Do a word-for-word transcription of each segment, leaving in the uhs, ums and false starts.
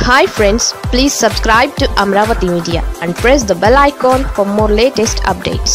Hi friends, please subscribe to Amravati Media and press the bell icon for more latest updates.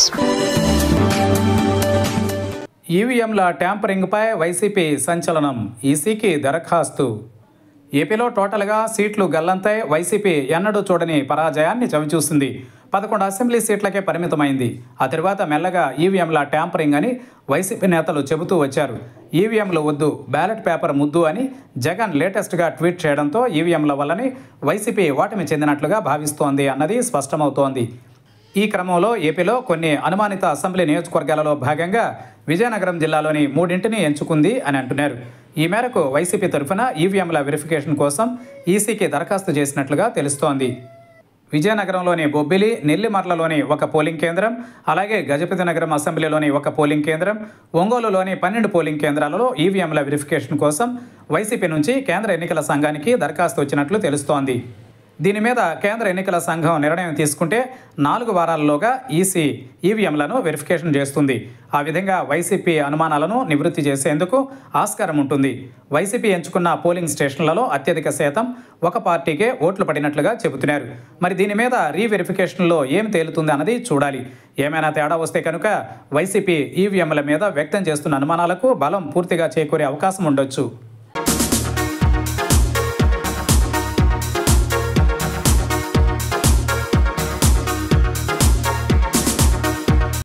ఈవీఎంల ట్యాంపరింగ్పై YCP సంచలనం, ఈసీకి దరఖాస్తు. ఏపీలో టోటల్గా సీట్లు గల్లంతై వైసీపీ ఎన్నడూ చూడని పరాజయాన్ని చవిచూసింది. పదకొండు అసెంబ్లీ సీట్లకే పరిమితమైంది. ఆ తర్వాత మెల్లగా ఈవీఎంల ట్యాంపరింగ్ అని వైసీపీ నేతలు చెబుతూ వచ్చారు. ఈవీఎంలు వద్దు, బ్యాలెట్ పేపర్ ముద్దు అని జగన్ లేటెస్ట్గా ట్వీట్ చేయడంతో ఈవీఎంల వల్లనే వైసీపీ ఓటమి చెందినట్లుగా భావిస్తోంది అన్నది స్పష్టమవుతోంది. ఈ క్రమంలో ఏపీలో కొన్ని అనుమానిత అసెంబ్లీ నియోజకవర్గాలలో భాగంగా విజయనగరం జిల్లాలోని మూడింటిని ఎంచుకుంది అని అంటున్నారు. ఈ మేరకు వైసీపీ తరఫున ఈవీఎంల వెరిఫికేషన్ కోసం ఈసీకి దరఖాస్తు చేసినట్లుగా తెలుస్తోంది. విజయనగరంలోని బొబ్బిలి, నెల్లిమర్లలోని ఒక పోలింగ్ కేంద్రం, అలాగే గజపతినగరం అసెంబ్లీలోని ఒక పోలింగ్ కేంద్రం, ఒంగోలులోని పన్నెండు పోలింగ్ కేంద్రాలలో ఈవీఎంల వెరిఫికేషన్ కోసం వైసీపీ నుంచి కేంద్ర ఎన్నికల సంఘానికి దరఖాస్తు వచ్చినట్లు తెలుస్తోంది. దీని మీద కేంద్ర ఎన్నికల సంఘం నిర్ణయం తీసుకుంటే నాలుగు వారాల్లోగా ఈసీ ఈవీఎంలను వెరిఫికేషన్ చేస్తుంది. ఆ విధంగా వైసీపీ అనుమానాలను నివృత్తి చేసేందుకు ఆస్కారం ఉంటుంది. వైసీపీ ఎంచుకున్న పోలింగ్ స్టేషన్లలో అత్యధిక శాతం ఒక పార్టీకే ఓట్లు పడినట్లుగా చెబుతున్నారు. మరి దీని మీద రీవెరిఫికేషన్లో ఏం తేలుతుంది అన్నది చూడాలి. ఏమైనా తేడా వస్తే కనుక వైసీపీ ఈవీఎంల మీద వ్యక్తం చేస్తున్న అనుమానాలకు బలం పూర్తిగా చేకూరే అవకాశం ఉండొచ్చు.